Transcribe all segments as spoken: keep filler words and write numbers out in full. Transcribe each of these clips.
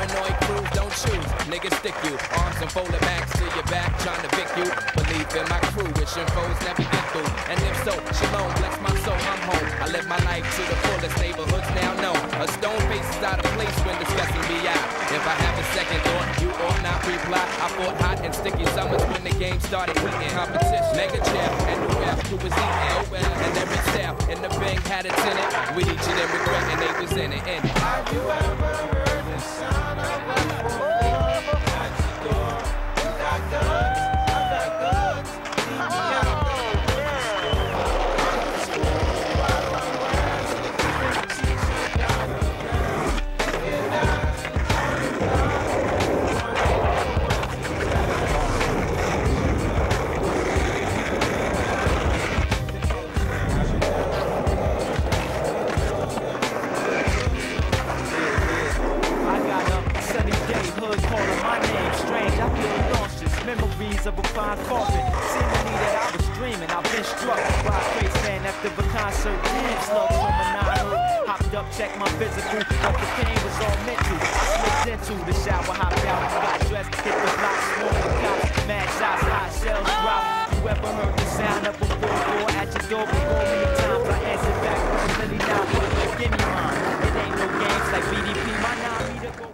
Paranoid crews don't choose, niggas stick you. Arms and folded backs to your back, trying to pick you. Believe in my crew, wishing foes never get through. And if so, shalom, bless my soul, I'm home. I live my life to the fullest, neighborhoods now known. A stone face is out of place when discussing B I. If I have a second thought, you ought not reply. I fought hot and sticky summers when the game started heating. Competition, mega chair, and new rap who was eating. Oh well, and every style in the bang had a tenant. With each of them regretting they was in it. And have you ever heard the sound of a phone at your door? You got guns, I got guns. Leave me out. Memories of a fine coffin. Seemingly that I was dreaming. I've been struck by a crazy fan after the concert. Damn, slugs from a nine. Hopped up, checked my physical, but the pain was all mental. I slipped into the shower, hopped out, got dressed, hit the block, smoked the cops, mad shots, hot shells drop. You ever heard the sound of a four four at your door before many times? I answered back personally now, but give me mine. It ain't no games like B D P. My nine meter go.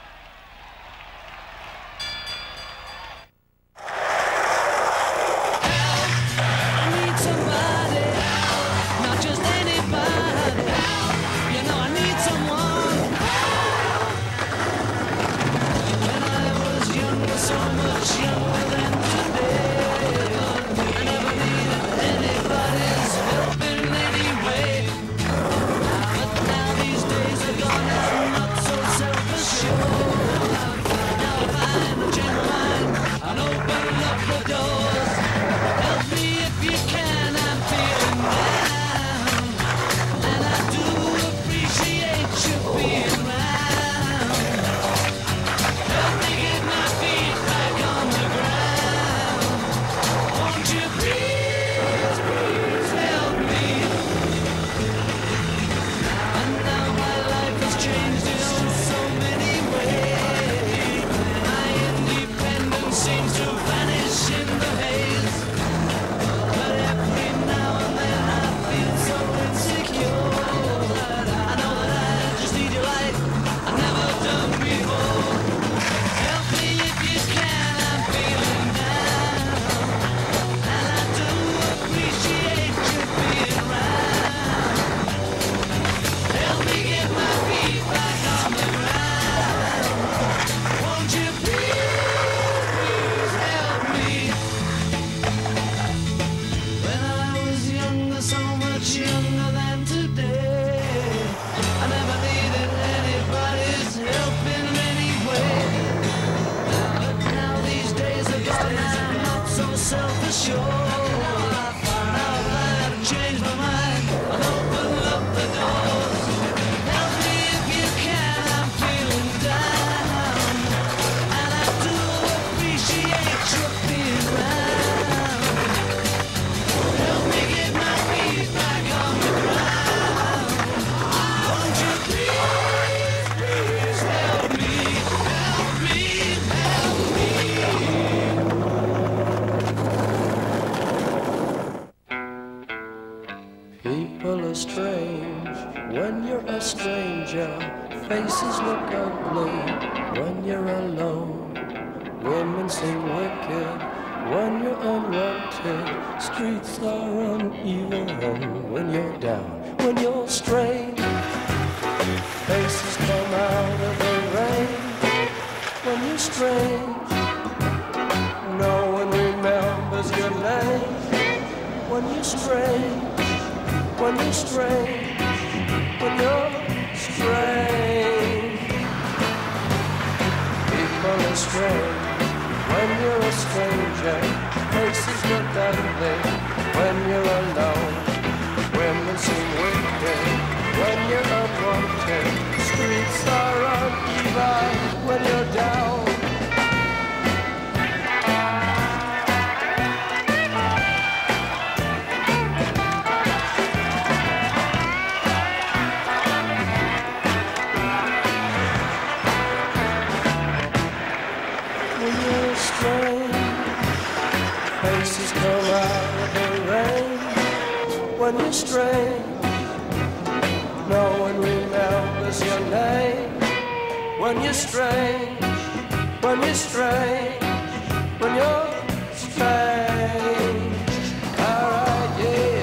People are strange when you're a stranger. Faces look ugly when you're alone. Women seem wicked when you're unwanted. Streets are uneven when you're down. When you're strange, faces come out of the rain. When you're strange, no one remembers your name. When you're strange, when you're strange, when you're strange. People are strange when you're a stranger. Faces look ugly when you're alone. Women seem wicked when you're unwanted. Streets are uneven when you're down. when you're strange. Faces come out of the rain when you're strange. No one remembers your name when you're strange. When you're strange. When you're strange. Alright, yeah.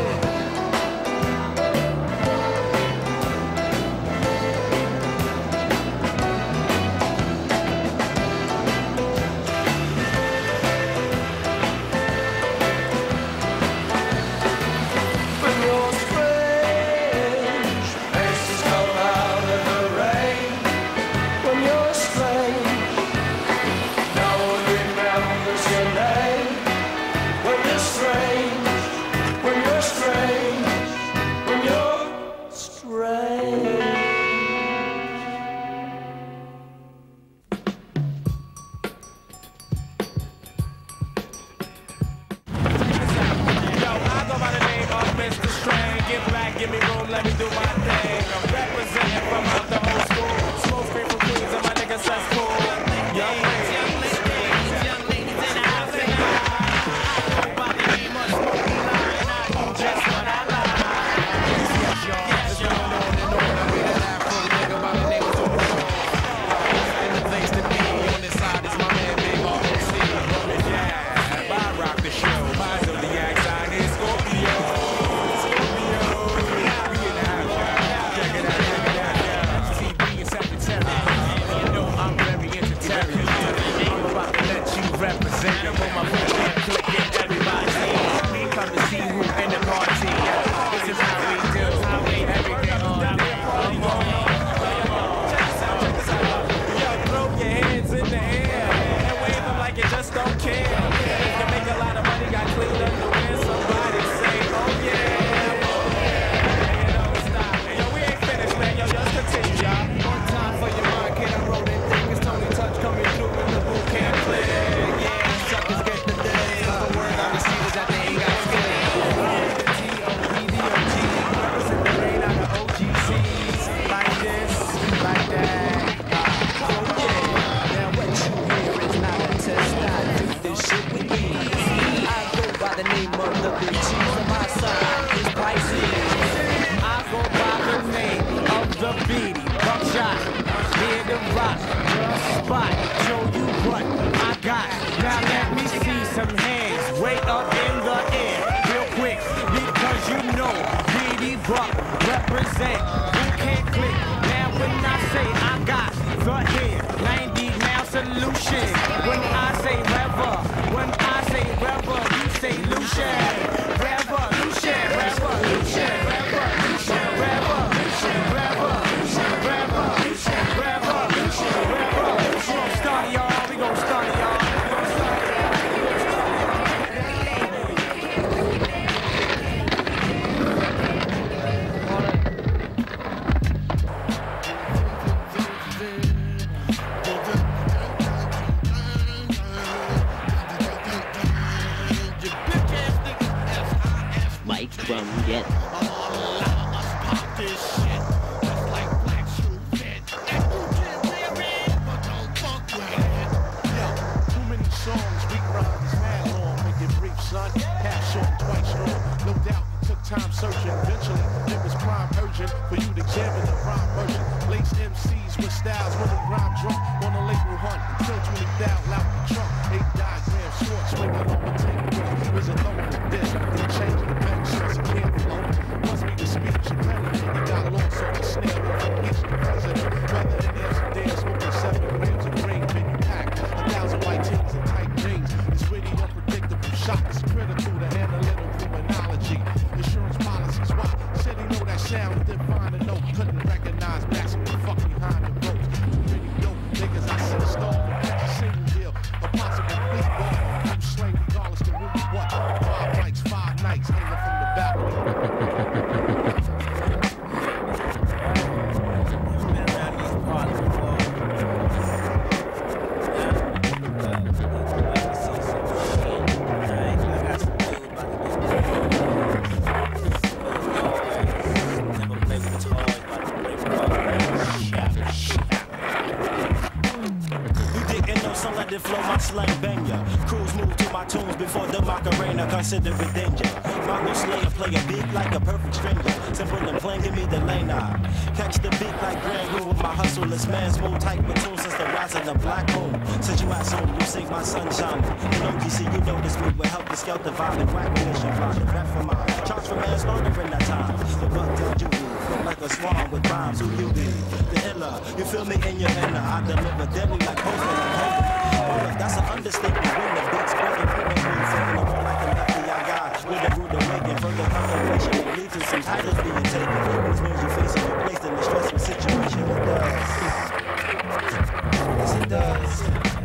so let it flow, my slang bang ya. Crews move to my tunes before the Macarena, consider it danger. Mongo Slayer play a beat like a perfect stranger. Simple and plain, give me the lane eye. Catch the beat like Grand Rule with my hustleless man. Smooth tight platoon since the rise of the black moon. Since you at home, you sink my sunshine. In O G C, you notice me with help the skelter vibe and whack mission. Find the rap for mine. Charge for manslaughter in that time. The buck did you be? Flow like a swan with rhymes, who you be? The iller, you feel me in your inner. I deliver deadly like Postman and Hogan. Hold up, that's an understatement. When the beats breaking, put me in flipping the wall like an F B I guy. With a rude awakening, further confirmation may lead to some titles being taken. Which means you're facing, you're placed in a stressful situation. It does. Yes, it does.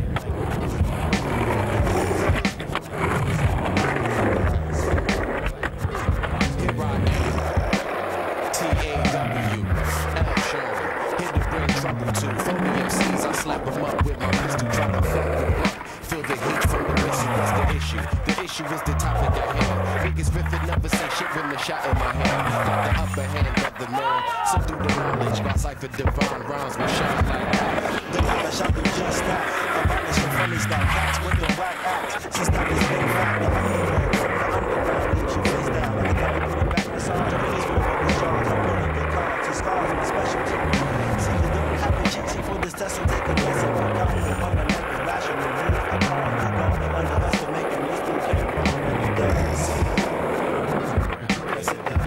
Slap them up with my pistol, try to fuck them up. Feel the heat from the missile, what's the issue? The issue is the topic at hand. Niggas riffing never say shit when the shot in my hand. Got the upper hand of the norm. So through the knowledge, got cipher divine rhymes will shine like that. The light I shot through just that. Abolish the funny style cats with the whack acts. Since that is big fact, the underground from the underground leaves you face down. And the guy put it back to song to release for the focus jaws. I'm pulling the cards and scars and specialty. See, you don't have to cheat. See, for this test and take a guess and work out the one that is rational. Move a car, you don't underestimate and this thing can't run when it does. Yes, it does.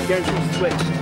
schedule switched.